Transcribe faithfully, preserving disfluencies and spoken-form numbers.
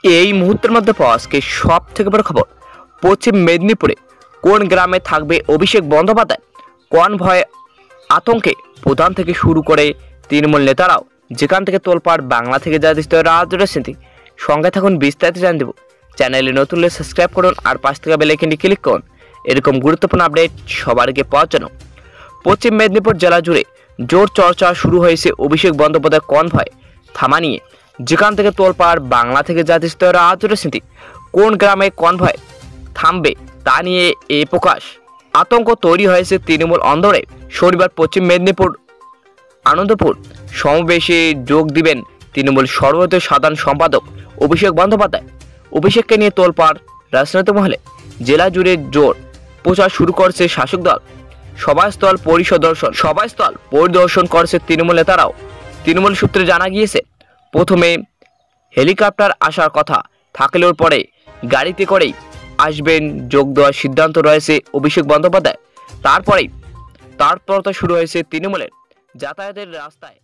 এই মুহূর্তের মধ্যে পাওয়া আজকে সব থেকে বড় খবর, পশ্চিম মেদিনীপুরে কোন গ্রামে থাকবে অভিষেক বন্দ্যোপাধ্যায়? কোন ভয়ে আতঙ্কে প্রধান থেকে শুরু করে তৃণমূল নেতারাও, যেখান থেকে তোলপাড় বাংলা থেকে যা দিতে রাজনীতি। সঙ্গে থাকুন, বিস্তারিত জানিয়ে দেব। চ্যানেলে নতুন হলে সাবস্ক্রাইব করুন আর পাশ থেকে বেল আইকনটি ক্লিক করুন এরকম গুরুত্বপূর্ণ আপডেট সবার আগে পাওয়ার জন্য। পশ্চিম মেদিনীপুর জেলা জুড়ে জোর চর্চা শুরু হয়েছে অভিষেক বন্দ্যোপাধ্যায় কোন ভয় থামা নিয়ে, যেখান থেকে তোলপাড় বাংলা থেকে জাতীয় স্তরের রাজনীতি। কোন গ্রামে কোন ভয় থামবে তা নিয়ে এ প্রকাশ। আতঙ্ক তৈরি হয়েছে তৃণমূল অন্দরে। শনিবার পশ্চিম মেদিনীপুর আনন্দপুর সমাবেশে যোগ দিবেন তৃণমূল সর্বভারতীয় সাধারণ সম্পাদক অভিষেক বন্দ্যোপাধ্যায়। অভিষেককে নিয়ে তোলপাড় রাজনৈতিক মহলে। জেলা জুড়ে জোর প্রচার শুরু করছে শাসক দল। সভাস্থল পরিদর্শন সভাস্থল পরিদর্শন করছে তৃণমূল নেতারাও। তৃণমূল সূত্রে জানা গিয়েছে, প্রথমে হেলিকপ্টার আসার কথা থাকলেও পরে গাড়িতে করেই আসবেন। যোগ দেওয়ার সিদ্ধান্ত রয়েছে অভিষেক বন্দ্যোপাধ্যায়। তারপরেই তারপর তো শুরু হয়েছে তৃণমূলের যাতায়াতের রাস্তায়।